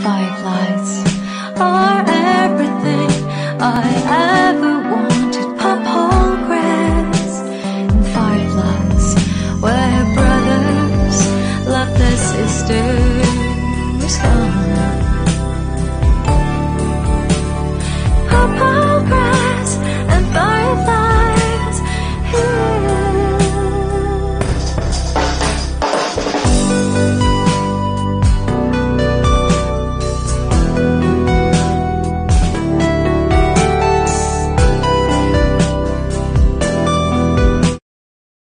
Fireflies are everything I ever wanted. Purple grass and fireflies, where brothers love their sisters gone. Purple